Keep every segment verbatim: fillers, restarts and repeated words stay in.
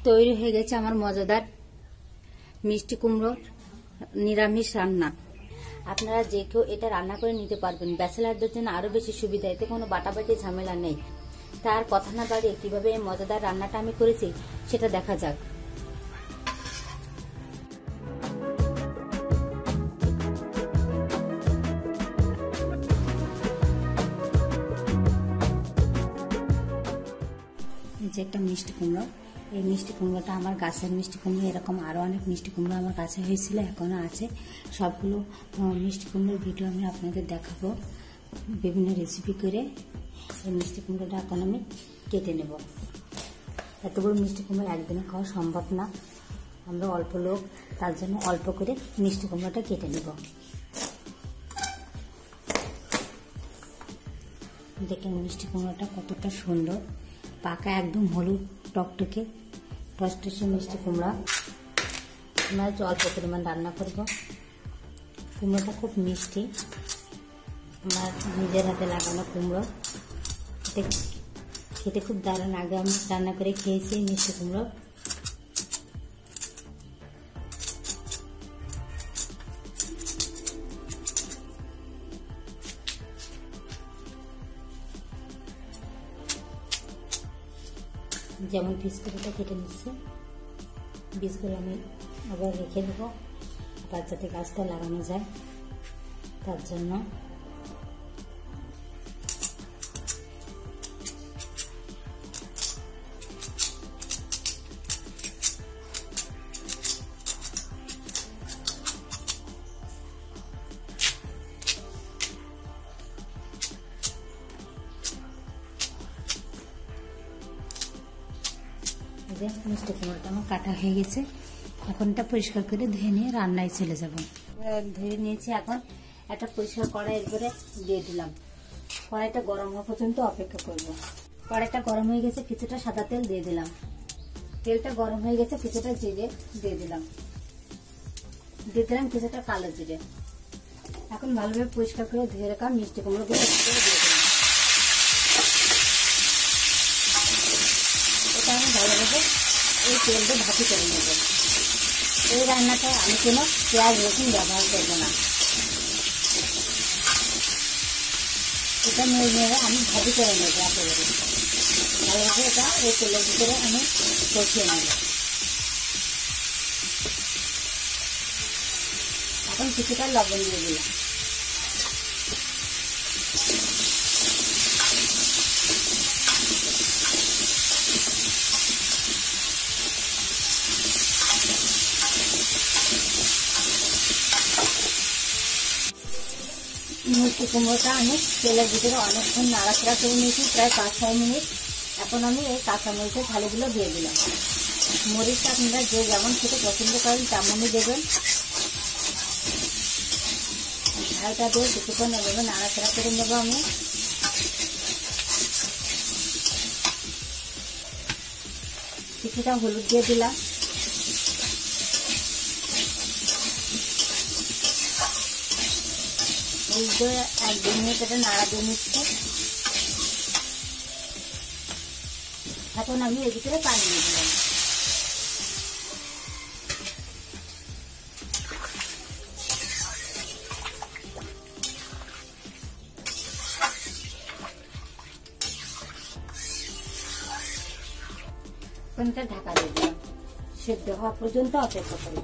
তৈরি হয়ে গেছে আমার মজাদার মিষ্টি কুমড়োর নিরামিষ রান্না। আপনারা যে কেউ এটা রান্না করে নিতে পারবেন। ব্যাচেলারদের জন্য আরো বেশি সুবিধা, এতে কোনো বাটাবাটি ঝামেলা নেই। তার কথা না বাড়িয়ে কিভাবে এই মজাদার রান্নাটা আমি করেছি সেটা দেখা যাক। যে একটা মিষ্টি কুমড়ো, এই মিষ্টি কুমড়োটা আমার গাছের মিষ্টি কুমড়ো। এরকম আরো অনেক মিষ্টি কুমড়ো আমার কাছে হয়েছিল, এখনো আছে। সবগুলো মিষ্টি কুমড়োর ভিডিও আমি আপনাদের দেখাবো বিভিন্ন রেসিপি করে। এই মিষ্টি কুমড়োটা এখন আমি কেটে নেব। এতগুলো মিষ্টি কুমড়ো একদিনে খাওয়া সম্ভব না, আমরা অল্প লোক, তার জন্য অল্প করে মিষ্টি কুমড়োটা কেটে নেব। দেখেন মিষ্টি কুমড়োটা কতটা সুন্দর, পাকা একদম হলুদ টকটকে টসটসে মিষ্টি কুমড়া। আমরা অল্প পরিমাণ রান্না করব। কুমড়োটা খুব মিষ্টি, আমার নিজের হাতে লাগানো কুমড়ো। খেতে খুব দারুণ। আগে আমি রান্না করে খেয়েছি মিষ্টি কুমড়ো। যেমন বীজগুলোটা কেটে নিচ্ছে, বীজগুলো আমি আবার রেখে দেবো, আবার যাতে গাছটা লাগানো যায় তার জন্য। মিষ্টি কুমড়োটা আমার কাটা হয়ে গেছে, এখন এটা পরিষ্কার করে ধুয়ে নিয়ে রান্নায় চলে যাব। ধুয়ে নিয়েছি, এখন একটা পরিষ্কার কড়াইয়ের উপরে দিয়ে দিলাম। কড়াইটা গরম হওয়া পর্যন্ত অপেক্ষা করব। কড়াইটা গরম হয়ে গেছে, কিছুটা সাদা তেল দিয়ে দিলাম। তেলটা গরম হয়ে গেছে, কিছুটা জিরে দিয়ে দিলাম। দিয়ে দিলাম কিছুটা কালো জিরে। এখন ভালোভাবে পরিষ্কার করে ধুয়ে রাখা মিষ্টি কুমড়োগুলো দিয়ে দিলাম। এটা আমি ভালোভাবে এই তেলটা ভাজি করে নেব। এই রান্নাটা আমি কোনো পেঁয়াজ রসুন ব্যবহার করবো না। এটা নিয়ে নিয়ে আমি ভাজি করে নেবো একেবারে ভালোভাবে। এটা এই তেলের ভিতরে আমি কষিয়ে নেব। এখন কিছুটা লবণ দিয়ে দিলাম। মিষ্টি কুমড়োটা আমি তেলের ভিতরে অনেকক্ষণ নাড়াচাড়া করে নিয়েছি, প্রায় পাঁচ ছয় মিনিট। এখন আমি এই কাঁচা মরিচের থালিগুলো দিয়ে দিলাম। মরিচটা আপনারা যে যেমন খেতে পছন্দ করেন তেমনই দেবেন। ঝালটা দিয়ে কিছুক্ষণ এভাবে নাড়াচাড়া করে নেবো আমি। কিছুটা হলুদ দিয়ে দিলাম। এক দু মিনিট এটা নাড়া দিয়ে নিচ্ছে। এখন আমি এর ভিতরে পানি দিয়ে দিলাম। পানিটা ঢাকা দিয়ে দিলাম, সেদ্ধ হওয়া পর্যন্ত অপেক্ষা করব।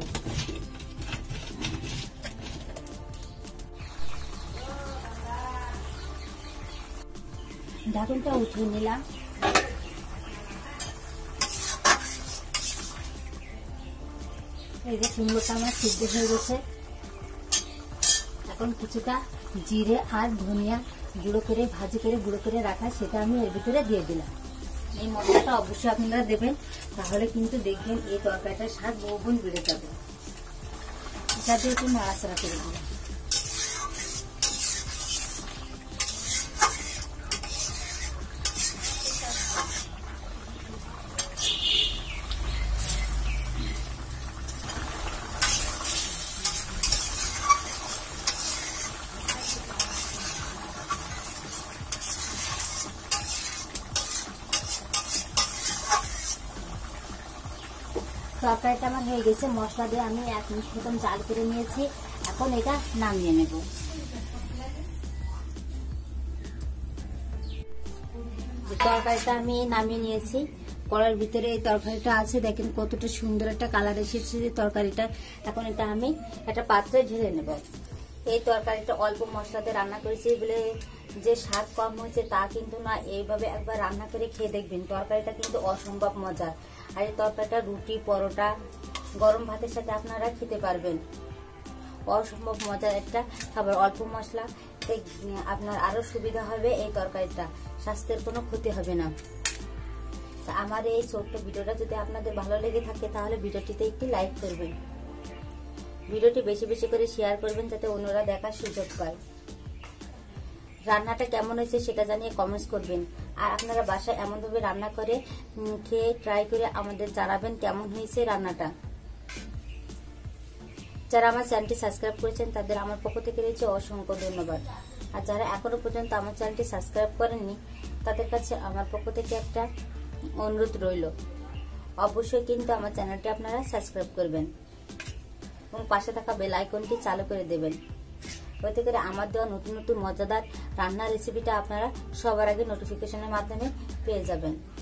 ঢাকনটা উঠিয়ে নিলাম। এই যে কুমড়োটা আমার সিদ্ধ হয়ে গেছে। এখন কিছুটা জিরে আর ধনিয়া গুঁড়ো করে ভাজি করে গুঁড়ো করে রাখা, সেটা আমি এর ভিতরে দিয়ে দিলাম। এই মশলাটা অবশ্যই আপনারা দেবেন, তাহলে কিন্তু দেখবেন এই তরকারিটার স্বাদ বহুগুণ বেড়ে যাবে। এটা দিয়ে একটু নাড়াচাড়া করে দিলাম। তরকারিটা আমার হয়ে গেছে, মশলা দিয়ে আমি এক মিনিট মতন জাল করে নিয়েছি। এখন এটা নামিয়ে নেব। তরকারিটা আমি নামিয়ে নিয়েছি, কড়াইয়ের ভিতরে এই তরকারিটা আছে, দেখেন কতটা সুন্দর একটা কালার এসেছে তরকারিটা। এখন এটা আমি একটা পাত্রে ঢেলে নেব। এই তরকারিটা অল্প মশলাতে রান্না করেছি বলে যে স্বাদ কম হয়েছে তা কিন্তু না, এইভাবে একবার রান্না করে খেয়ে দেখবেন, তরকারিটা কিন্তু অসম্ভব মজা। আর এই তরকারিটা রুটি, পরোটা, গরম ভাতের সাথে আপনারা খেতে পারবেন। অসম্ভব মজার একটা খাবার, অল্প মশলা, আপনার আরো সুবিধা হবে এই তরকারিটা, স্বাস্থ্যের কোনো ক্ষতি হবে না। আমার এই ছোট্ট ভিডিওটা যদি আপনাদের ভালো লেগে থাকে তাহলে ভিডিওটিতে একটি লাইক করবেন, ভিডিওটি বেশি বেশি করে শেয়ার করবেন যাতে অন্যরা দেখার সুযোগ পায়। রান্নাটা কেমন হয়েছে সেটা জানিয়ে কমেন্টস করবেন। আর আপনারা বাসায় এমনভাবে রান্না করে খেয়ে ট্রাই করে আমাদের জানাবেন কেমন হয়েছে রান্নাটা। যারা আমার চ্যানেলটি সাবস্ক্রাইব করেছেন তাদের আমার পক্ষ থেকে রয়েছে অসংখ্য ধন্যবাদ। আর যারা এখনো পর্যন্ত আমার চ্যানেলটি সাবস্ক্রাইব করেননি তাদের কাছে আমার পক্ষ থেকে একটা অনুরোধ রইল, অবশ্যই কিন্তু আমার চ্যানেলটি আপনারা সাবস্ক্রাইব করবেন এবং পাশে থাকা বেল আইকনটি চালু করে দেবেন, ওতে করে আমার দেওয়া নতুন নতুন মজাদার রান্নার রেসিপিটা আপনারা সবার আগে নোটিফিকেশনের মাধ্যমে পেয়ে যাবেন।